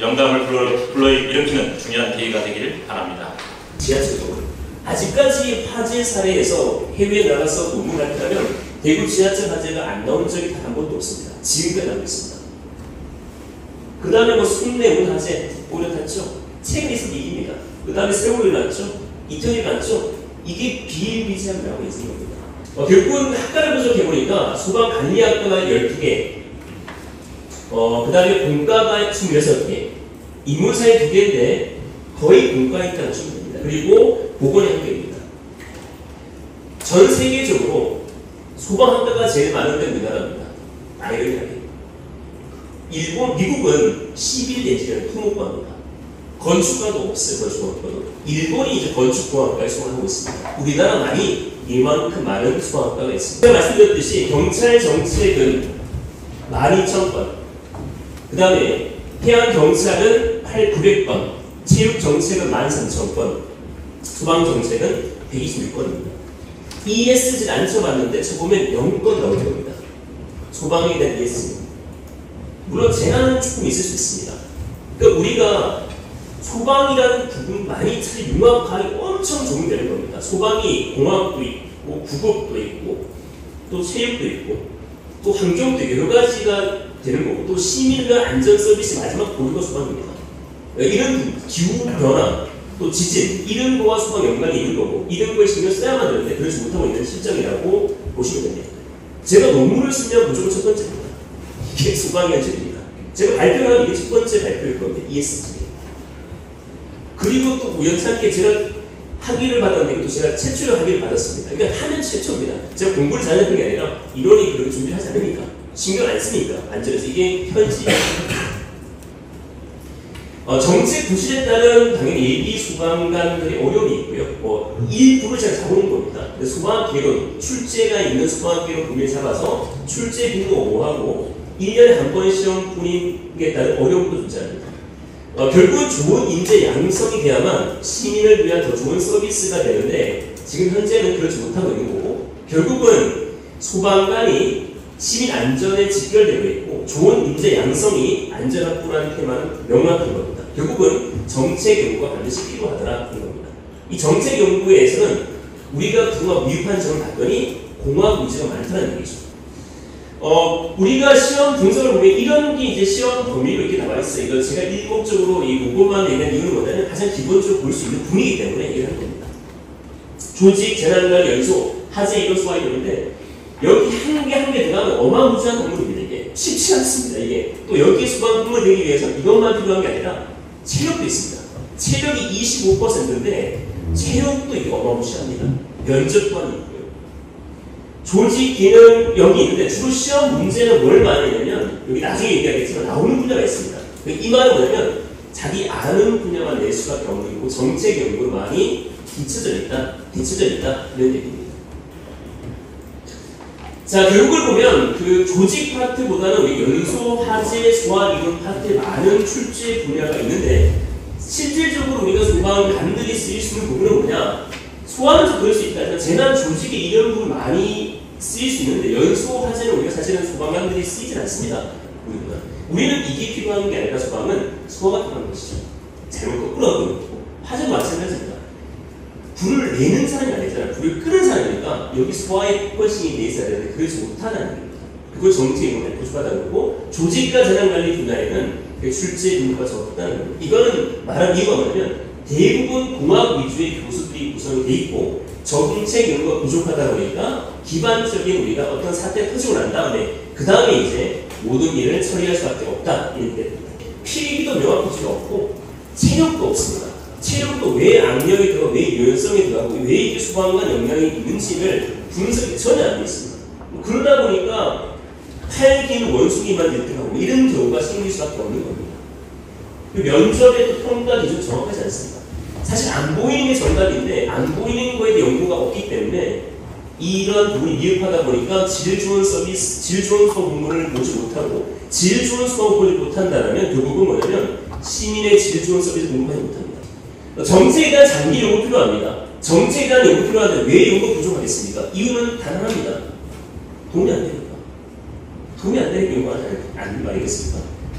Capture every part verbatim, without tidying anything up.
영감을 불러, 불러일으키는 중요한 계기가 되기를 바랍니다. 지하철도 아직까지 화재 사례에서 해외에 나가서 논문을 했다면 대구 지하철 화재가 안 나온 적이 단 한 번도 없습니다. 지금까지 나오고 있습니다. 그 다음에 뭐 숭례문 화재 오히려 났죠. 책에서 이깁니다. 그 다음에 세월이 났죠. 이태원이 났죠. 이게 비일비재한 나오고 있는 겁니다. 어, 결국은 학과를 분석해보니까 소방관리학과가 열두 개, 어, 그 다음에 공과가 이십육 개, 인문사에 두 개인데 거의 공과에 있다고 보시면 됩니다. 그리고 보건에 한 개입니다. 전 세계적으로 소방학과가 제일 많은 데는 우리나라입니다. 아이러니하게. 일본, 미국은 십일 내지는 토목과입니다. 건축과도 없어요, 건축과도. 일본이 이제 건축공학과에 소방하고 있습니다. 우리나라만이 이만큼 많은 소방학과가 있습니다. 제가 말씀드렸듯이 경찰 정책은 만 이천 건, 그 다음에 해양경찰은 팔천구백 건, 체육정책은 만 삼천 건, 소방정책은 백이십육 건입니다. 이에스지를 안 쳐봤는데 쳐보면 영 건 나올 겁니다. 소방에 대한 이에스지. 물론 재난은 조금 있을 수 있습니다. 그러니까 우리가 소방이라는 부분만이 참 융합하기 엄청 적용되는 겁니다. 소방이 공학도 있고, 구급도 있고, 또 체육도 있고, 또 환경도 있고, 여러 가지가 되는 거고, 또 시민과 안전 서비스 마지막 보류가 소방입니다. 이런 기후변화, 또 지진, 이런 거와 소방 연관이 있는 거고, 이런 거에 신경 써야만 되는데, 그러지 못하고 있는 실정이라고 보시면 됩니다. 제가 논문을 쓰면 무조건 첫 번째입니다. 이게 소방의 현실입니다. 제가 발표를 하면 이게 첫 번째 발표일 건데, 이에스지. 그리고 또 우연찮게 제가 학위를 받았는데 또 제가 최초로 학위를 받았습니다. 그러니까 하면 최초입니다. 제가 공부를 잘하는 게 아니라 이론이 그렇게 준비를 하지 않으니까 신경 안 쓰니까 안전해서 이게 현지. 어, 정책 부실에 따른 당연히 예비 소방관들의 어려움이 있고요. 뭐 일부를 제가 잡아놓은 겁니다. 소방학개론, 출제가 있는 소방학개론 분명히 잡아서 출제 빈도 오하고 일 년에 한 번 시험뿐인게 따른 어려움도 존재합니다. 어, 결국은 좋은 인재 양성이 돼야만 시민을 위한 더 좋은 서비스가 되는데 지금 현재는 그렇지 못하고 있는 거고, 결국은 소방관이 시민 안전에 직결되고 있고 좋은 인재 양성이 안전합부라는 테마는 명확한 겁니다. 결국은 정책 연구가 반드시 필요하다라는 겁니다. 이 정책 연구에서는 우리가 그동안 미흡한 점을 봤더니 공학 위주가 많다는 얘기죠. 어, 우리가 시험 분석을 보면 이런 게 이제 시험 범위로 이렇게 나와 있어요. 이거 제가 일목적으로 이 요것만 내는 이유는 뭐냐면 가장 기본적으로 볼 수 있는 분위기 때문에 이해를 할 겁니다. 조직, 재난관, 연소, 화재 이런 소화가 있는데 여기 한 개 한 개 들어가면 어마무시한 건물입니다. 이게 쉽지 않습니다. 이게 또 여기에 소방 건물 되기 위해서 이것만 필요한 게 아니라 체력도 있습니다. 체력이 이십오 퍼센트인데 체력도 이게 어마무시합니다. 면접 또한 있고요. 조직 기능 여기 있는데 주로 시험 문제는 뭘 많이 내냐면 여기 나중에 얘기하겠지만 나오는 분야가 있습니다. 이 말은 뭐냐면 자기 아는 분야만 낼 수밖에 없는 거고 정책 연구로 많이 뒤쳐져 있다, 뒤쳐져 있다 이런 얘기입니다. 자, 결국을 보면 그 조직 파트보다는 우리 연소, 화재, 소화 이런 파트에 많은 출제 분야가 있는데 실질적으로 우리가 소방관들이 쓰일 수 있는 부분은 뭐냐? 소화는 좀 그럴 수 있다. 재난 조직에 이런 부분 많이 쓰일 수 있는데 연소, 화재는 우리가 사실은 소방관들이 쓰이진 않습니다. 우리보다. 우리는 이게 필요한 게 아니라 소방은 소화가 필요한 것이죠. 잘못 거꾸로 하고 있고 화재도 마찬가지입니다. 불을 내는 사람이 아니잖아요. 불을 끄는 사람이니까 여기 소화에 포커싱이 돼 있어야 되는데 그러지 못하는 겁니다. 그걸 정책으로 고집하다는 거고 조직과 재난관리 분야에는 출제 빈도가 적다는 겁니다. 이거는 말한 이유가 뭐냐면 대부분 공학 위주의 교수들이 구성이 돼 있고 정책 연구가 부족하다 보니까 기반적인 우리가 어떤 사태가 터지고 난 다음에 그 다음에 이제 모든 일을 처리할 수밖에 없다 이렇게 됩니다. 필기도 명확하지가 없고 체력도 없습니다. 체력도 왜 악력이 들어가고 왜 유연성이 들어가고 왜 이게 소방관 영향이 있는지를 분석이 전혀 안 돼 있습니다. 그러다 보니까 팔기는 원숭이만 일 등하고 이런 경우가 생길 수밖에 없는 겁니다. 면접의 또 평가 기준 정확하지 않습니다. 사실 안 보이는 게 정답인데 안 보이는 거에 대한 연구가 없기 때문에 이런 부분이 미흡하다 보니까 질 좋은 서비스, 질 좋은 소방을 보지 못하고 질 좋은 소방을 보지 못한다면 결국은 뭐냐면 시민의 질 좋은 서비스 공부하지 못합니다. 정책에 대한 장기 연구 필요합니다. 정책에 대한 연구 필요한데 왜 연구 부족하겠습니까? 이유는 단 하나입니다. 돈이 안 되니까. 돈이 안 되니까 연구하지 않는 말이겠습니까?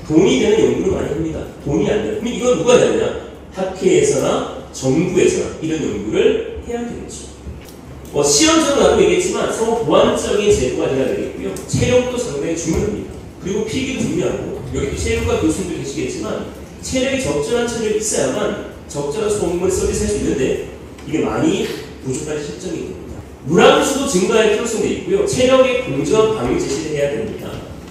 돈이 되는 연구를 많이 합니다. 돈이 안 돼요. 그럼 이건 누가 해야 되냐? 학회에서나 정부에서나 이런 연구를 해야 되겠죠. 뭐 시험적으로 나도 얘기했지만 서로 보완적인 제도가 돼야 되겠고요. 체력도 상당히 중요합니다. 그리고 필기도 중요하고 여기 체육과 교수님도 계시겠지만 체력이 적절한 체력이 있어야만 적절한 소음을 서비스할 수 있는데 이게 많이 부족한 실정이 됩니다. 물함수도 증가할 필요성도 있고요. 체력의 공정한 방향 제시를 해야 됩니다.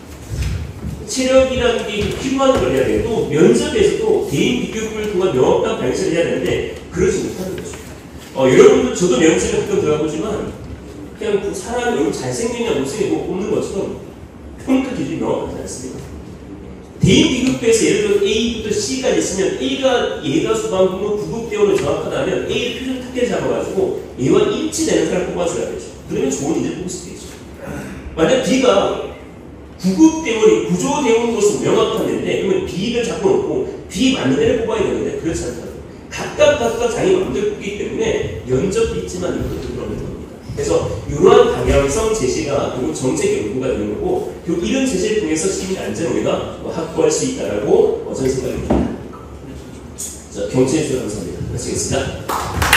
체력이라는 게 필요한 걸 해야 되고 또 면접에서도 개인 비교급을 통한 명확한 방식을 해야 되는데 그러지 못하는 거죠. 어, 여러분들 저도 면접에 가끔 들어가보지만 그냥 그 사람이 너무 잘생겼냐 못생겼냐 뽑는 것처럼 평가 기준이 명확하지 않습니다. 개인 비급배에서 예를 들어 A부터 C까지 있으면 A가 얘가 수반부문 구급대원을 정확하다면 A를 표준 특혜 잡아가지고 얘와 일치되는 사람을 뽑아줘야 되죠. 그러면 좋은 인재를 뽑을 수 있죠. 만약 B가 구급대원이 구조대원으로서 명확한데 그러면 B를 잡고 놓고 B 맞는 애를 뽑아야 되는데 그렇지 않다. 각각 각각 자기 마음대로 뽑기 때문에 면접도 있지만 이것도 그러면 됩니다. 그래서 이러한 방향성 제시가 결국 정책 연구가 되는 거고 결국 이런 제시를 통해서 시민 안전을 우리가 확보할 수 있다라고 저는 생각합니다. 자, 경청해 주셔서 감사합니다. 마치겠습니다.